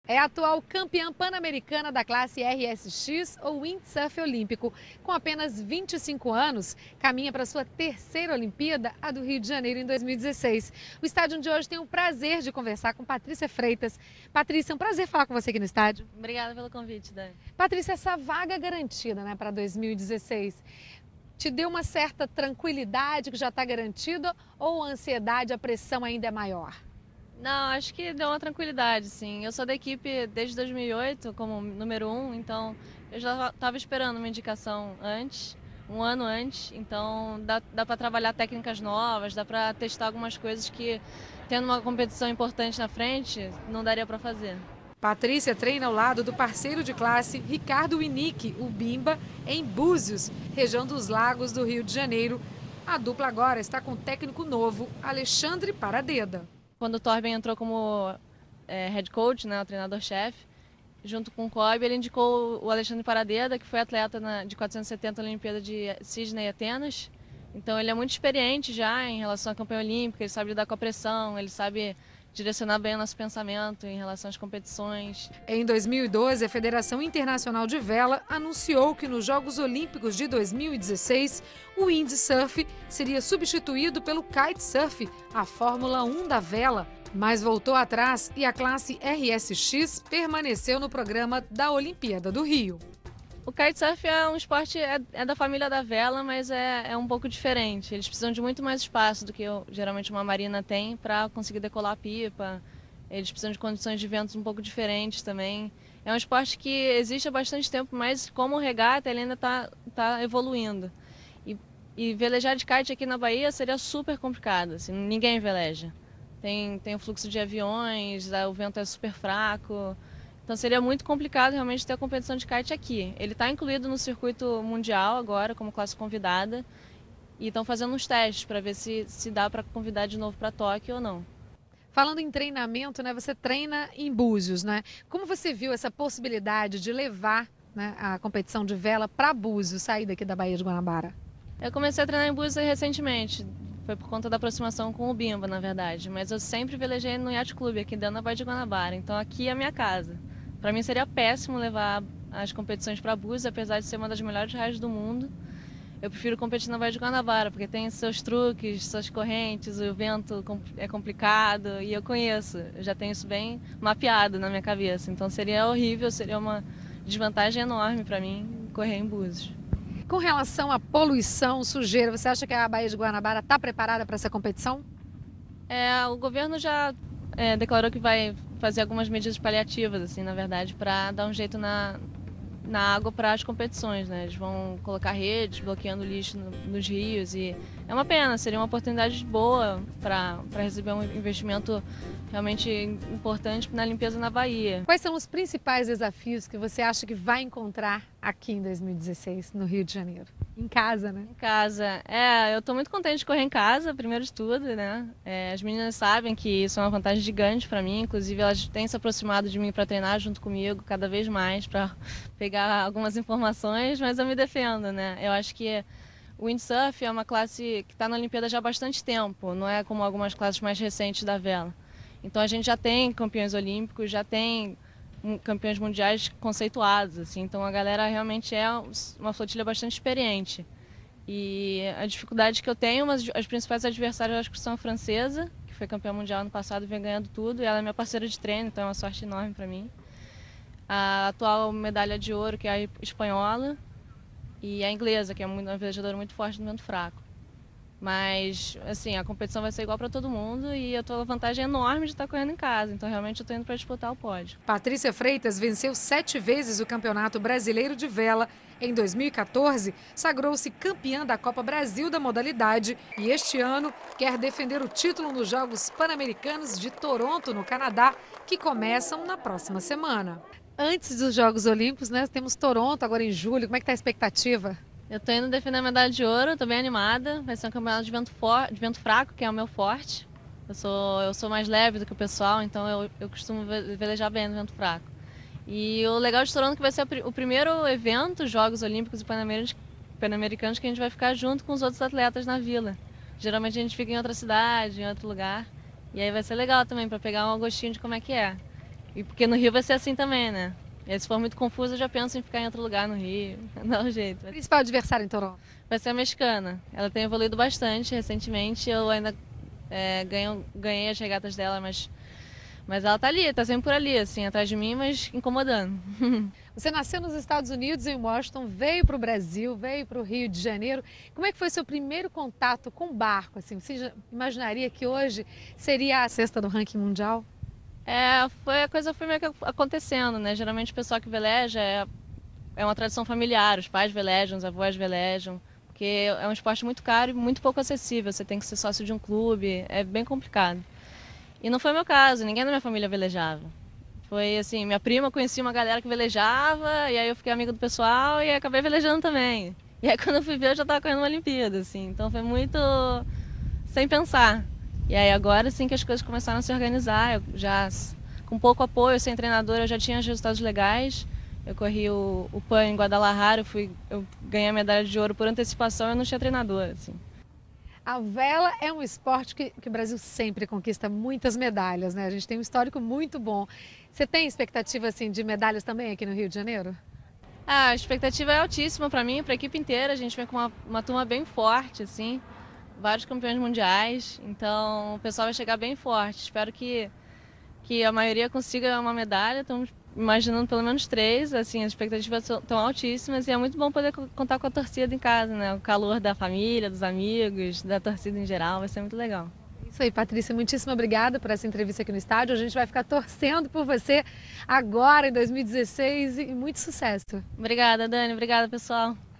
É a atual campeã pan-americana da classe RSX ou Windsurf olímpico. Com apenas 25 anos, caminha para sua terceira Olimpíada, a do Rio de Janeiro, em 2016. O estádio de hoje tem o prazer de conversar com Patrícia Freitas. Patrícia, é um prazer falar com você aqui no estádio. Obrigada pelo convite, Dani. Patrícia, essa vaga garantida, para 2016, te deu uma certa tranquilidade que já está garantida ou a ansiedade, a pressão ainda é maior? Não, acho que deu uma tranquilidade, sim. Eu sou da equipe desde 2008 como número 1, então eu já estava esperando uma indicação antes, um ano antes, então dá para trabalhar técnicas novas, dá para testar algumas coisas que, tendo uma competição importante na frente, não daria para fazer. Patrícia treina ao lado do parceiro de classe Ricardo Winick, o Bimba, em Búzios, região dos Lagos do Rio de Janeiro. A dupla agora está com um técnico novo, Alexandre Paradeda. Quando o Torben entrou como head coach, né, o treinador-chefe, junto com o Kobe, ele indicou o Alexandre Paradeda, que foi atleta de 470 Olimpíada de Sydney e Atenas. Então ele é muito experiente já em relação à campanha olímpica, ele sabe lidar com a pressão, ele sabe direcionar bem o nosso pensamento em relação às competições. Em 2012, a Federação Internacional de Vela anunciou que nos Jogos Olímpicos de 2016, o windsurf seria substituído pelo kitesurf, a Fórmula 1 da vela. Mas voltou atrás e a classe RSX permaneceu no programa da Olimpíada do Rio. O kitesurf é um esporte, é da família da vela, mas é um pouco diferente. Eles precisam de muito mais espaço do que geralmente uma marina tem para conseguir decolar a pipa. Eles precisam de condições de ventos um pouco diferentes também. É um esporte que existe há bastante tempo, mas como regata ele ainda está evoluindo. E velejar de kite aqui na Bahia seria super complicado, assim, ninguém veleja. Tem o fluxo de aviões, o vento é super fraco. Então seria muito complicado realmente ter a competição de kite aqui. Ele está incluído no circuito mundial agora, como classe convidada, e estão fazendo uns testes para ver se dá para convidar de novo para Tóquio ou não. Falando em treinamento, você treina em Búzios, Como você viu essa possibilidade de levar, a competição de vela para Búzios, sair daqui da Baía de Guanabara? Eu comecei a treinar em Búzios recentemente. Foi por conta da aproximação com o Bimba, na verdade. Mas eu sempre velejei no Yacht Club, aqui dentro da Baía de Guanabara. Então aqui é a minha casa. Para mim seria péssimo levar as competições para Búzios, apesar de ser uma das melhores raias do mundo. Eu prefiro competir na Baía de Guanabara, porque tem seus truques, suas correntes, o vento é complicado e eu conheço. Eu já tenho isso bem mapeado na minha cabeça. Então seria horrível, seria uma desvantagem enorme para mim correr em Búzios. Com relação à poluição, sujeira, você acha que a Baía de Guanabara está preparada para essa competição? O governo já declarou que vai fazer algumas medidas paliativas, assim, na verdade, para dar um jeito na água para as competições, né? Eles vão colocar redes bloqueando lixo nos rios e é uma pena, seria uma oportunidade boa para receber um investimento realmente importante na limpeza na Bahia. Quais são os principais desafios que você acha que vai encontrar aqui em 2016, no Rio de Janeiro? Em casa, né? Em casa. Eu estou muito contente de correr em casa, primeiro de tudo, né? As meninas sabem que isso é uma vantagem gigante para mim, inclusive elas têm se aproximado de mim para treinar junto comigo cada vez mais, para pegar algumas informações, mas eu me defendo, né? Eu acho que o windsurf é uma classe que está na Olimpíada já há bastante tempo, não é como algumas classes mais recentes da vela. Então a gente já tem campeões olímpicos, já tem campeões mundiais conceituados, assim. Então a galera realmente é uma flotilha bastante experiente. E a dificuldade que eu tenho, as principais adversárias, acho que são a francesa, que foi campeã mundial ano passado e vem ganhando tudo, e ela é minha parceira de treino, então é uma sorte enorme para mim. A atual medalha de ouro, que é a espanhola, e a inglesa, que é uma velejadora muito forte no vento fraco. Mas, assim, a competição vai ser igual para todo mundo e eu tô com a vantagem enorme de estar correndo em casa. Então, realmente, eu tô indo para disputar o pódio. Patrícia Freitas venceu 7 vezes o Campeonato Brasileiro de Vela. Em 2014, sagrou-se campeã da Copa Brasil da modalidade e este ano quer defender o título nos Jogos Pan-Americanos de Toronto, no Canadá, que começam na próxima semana. Antes dos Jogos Olímpicos, temos Toronto agora em julho. Como é que está a expectativa? Eu tô indo defender a medalha de ouro, tô bem animada. Vai ser um campeonato de vento fraco, que é o meu forte. Eu sou mais leve do que o pessoal, então eu costumo velejar bem no vento fraco. E o legal de Toronto é que vai ser o primeiro evento, Jogos Olímpicos e Pan-Americanos, que a gente vai ficar junto com os outros atletas na vila. Geralmente a gente fica em outra cidade, em outro lugar. E aí vai ser legal também, para pegar um gostinho de como é que é. E porque no Rio vai ser assim também, né? E aí, se for muito confuso, eu já penso em ficar em outro lugar no Rio. Não dá um jeito. Principal adversário em Toronto? Vai ser a mexicana. Ela tem evoluído bastante recentemente. Eu ainda ganhei as regatas dela, mas ela tá ali, tá sempre por ali, assim, atrás de mim, mas incomodando. Você nasceu nos Estados Unidos, em Washington, veio para o Brasil, veio para o Rio de Janeiro. Como é que foi seu primeiro contato com o barco? Assim, você já imaginaria que hoje seria a sexta do ranking mundial? A coisa foi meio que acontecendo, né? Geralmente o pessoal que veleja é uma tradição familiar, os pais velejam, os avós velejam, porque é um esporte muito caro e muito pouco acessível, você tem que ser sócio de um clube, é bem complicado. E não foi o meu caso, ninguém da minha família velejava. Foi assim, minha prima conhecia uma galera que velejava, e aí eu fiquei amiga do pessoal e acabei velejando também. E aí quando eu fui ver, eu já estava correndo uma Olimpíada, assim, então foi muito sem pensar. E aí agora sim que as coisas começaram a se organizar, eu já com pouco apoio, sem treinador, eu já tinha os resultados legais. Eu corri o PAN em Guadalajara, eu ganhei a medalha de ouro por antecipação e eu não tinha treinador, assim. A vela é um esporte que o Brasil sempre conquista muitas medalhas, né? A gente tem um histórico muito bom. Você tem expectativa assim de medalhas também aqui no Rio de Janeiro? A expectativa é altíssima para mim, para a equipe inteira. A gente vem com uma turma bem forte, assim, vários campeões mundiais. Então o pessoal vai chegar bem forte. Espero que a maioria consiga uma medalha. Estamos imaginando pelo menos 3. Assim, as expectativas estão altíssimas e é muito bom poder contar com a torcida em casa, né? O calor da família, dos amigos, da torcida em geral, vai ser muito legal. Isso aí, Patrícia, muitíssimo obrigada por essa entrevista aqui no estádio. A gente vai ficar torcendo por você agora em 2016 e muito sucesso. Obrigada, Dani. Obrigada, pessoal.